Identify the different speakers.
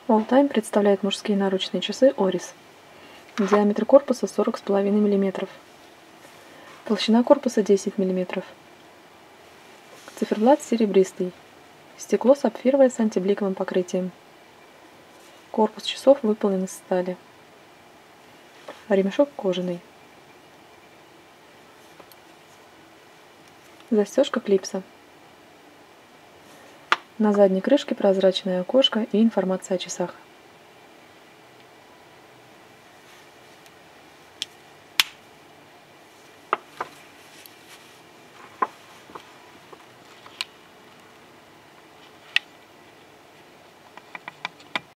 Speaker 1: All-Time представляет мужские наручные часы Oris. Диаметр корпуса 40,5 мм. Толщина корпуса 10 мм. Циферблат серебристый. Стекло сапфировое с антибликовым покрытием. Корпус часов выполнен из стали. Ремешок кожаный. Застежка клипса. На задней крышке прозрачное окошко и информация о часах.